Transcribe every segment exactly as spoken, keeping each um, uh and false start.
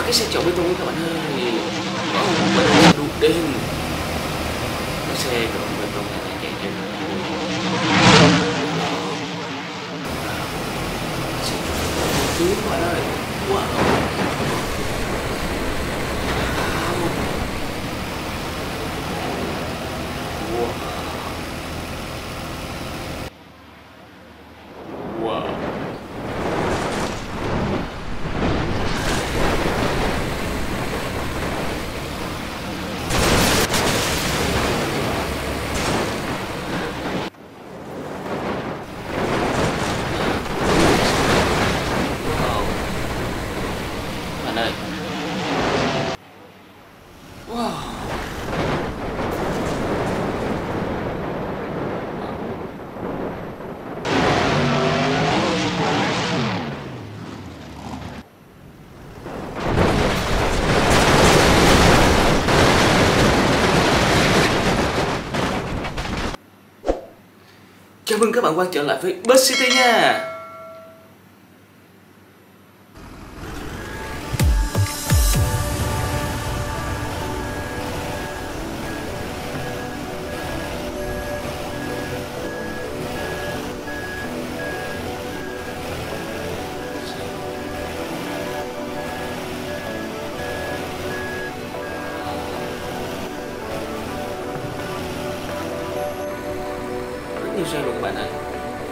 cái xe chở bê tông các bạn ơi. Wow, bắt đầu đục đen. Cái xe chở bê tông này chạy trên tuyến các bạn ơi. Wow. Chào mừng các bạn quay trở lại với Bus City nha. Như xe luôn các bạn ơi.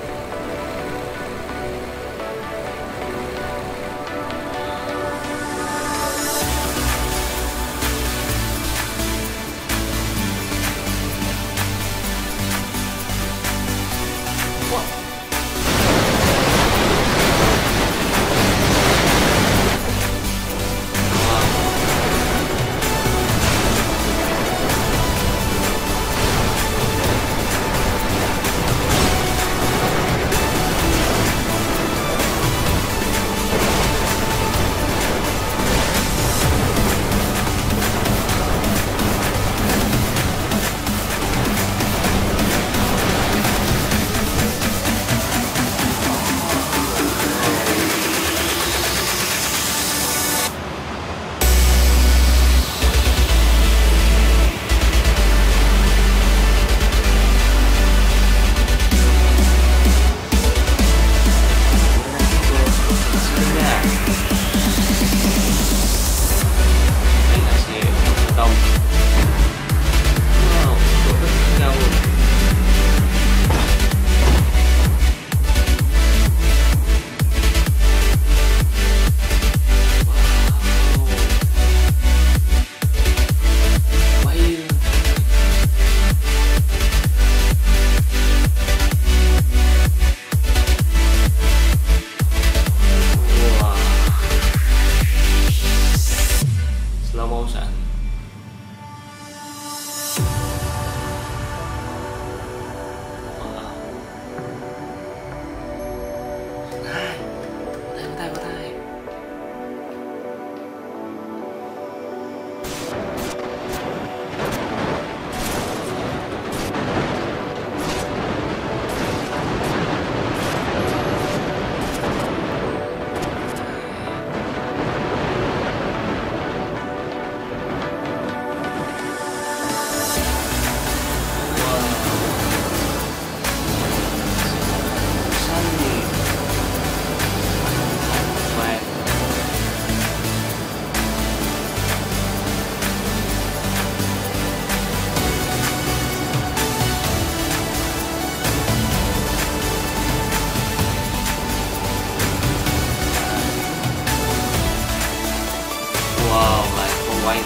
Quay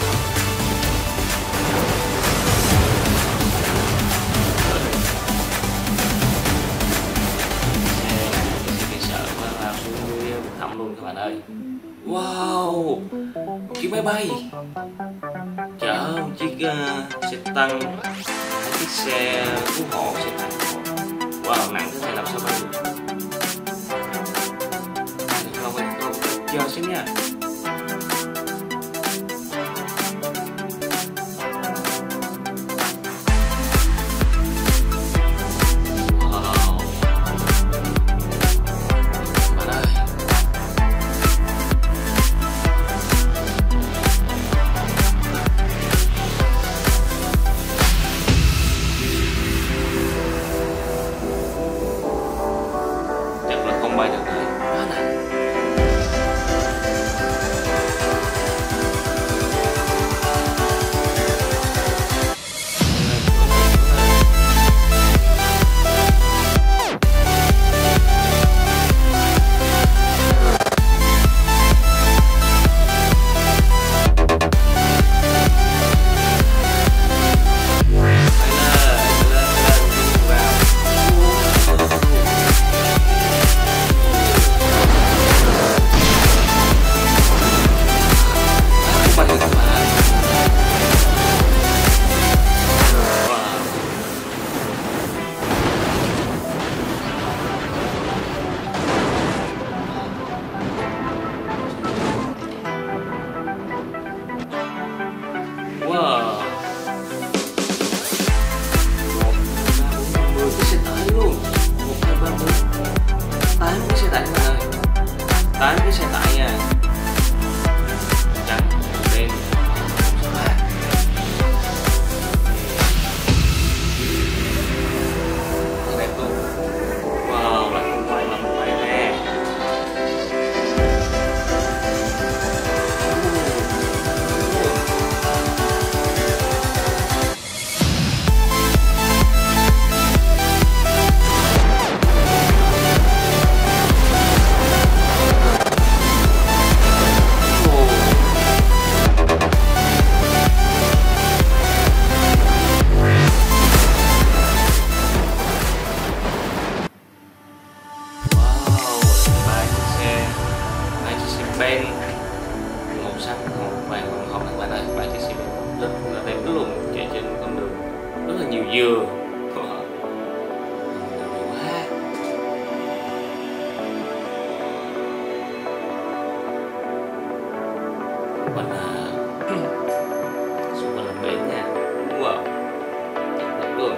sợ quá vào xuống dưới vực thẳm luôn các bạn ơi. Wow, chiếc máy bay chở một chiếc uh, xe tăng, một chiếc xe cứu hộ, xe tăng. Wow, nặng thế này làm sao bay được? Không, không, chờ xem nha. dừa. Mình là xung quanh là bến nha. Wow, thật luôn.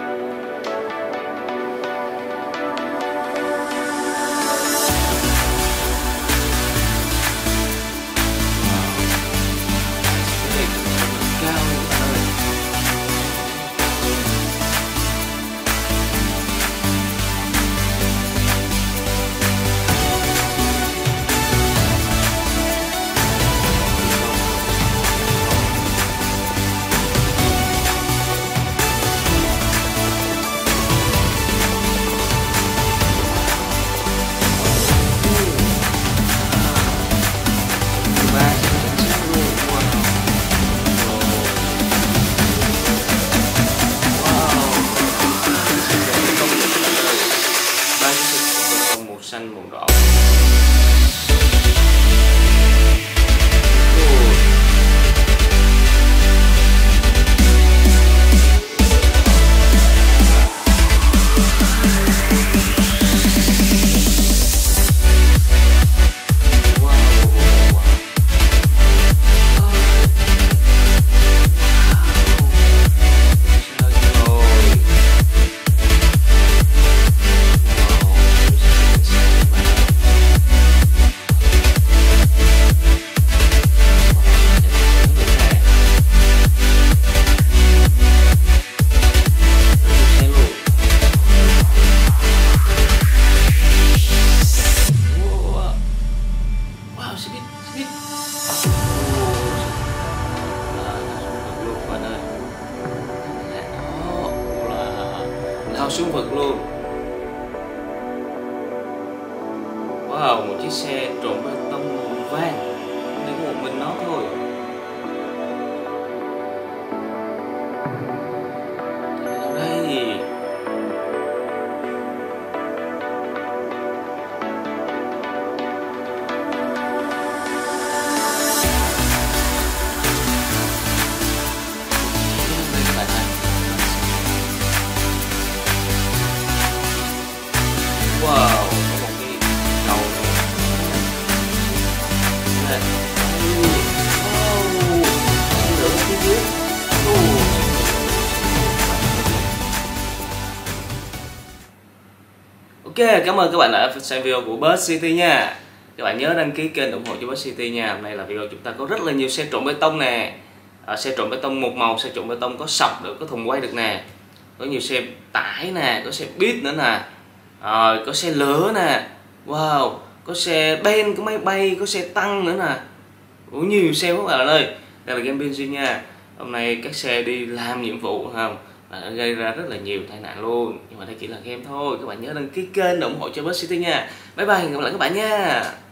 Xanh màu đỏ. Lao xuống vực luôn. Wow, một chiếc xe trộn bê tông màu vàng, chỉ có một mình nó thôi. Ở đây wow, có một cái cầu này. Wow, lửa phía dưới. Ok, cảm ơn các bạn đã xem video của Bus City nha. Các bạn nhớ đăng ký kênh ủng hộ cho Bus City nha. Hôm nay là video chúng ta có rất là nhiều xe trộn bê tông nè. À, xe trộn bê tông một màu, xe trộn bê tông có sọc được, có thùng quay được nè. Có nhiều xe tải nè, có xe buýt nữa nè. Rồi, có xe lửa nè. Wow, có xe ben, có máy bay, có xe tăng nữa nè. Ủa, nhiều xe các bạn ơi. Đây là game Benzin nha. Hôm nay các xe đi làm nhiệm vụ không? Và nó gây ra rất là nhiều tai nạn luôn. Nhưng mà đây chỉ là game thôi. Các bạn nhớ đăng ký kênh để ủng hộ cho Bus City nha. Bye bye, gặp lại các bạn nha.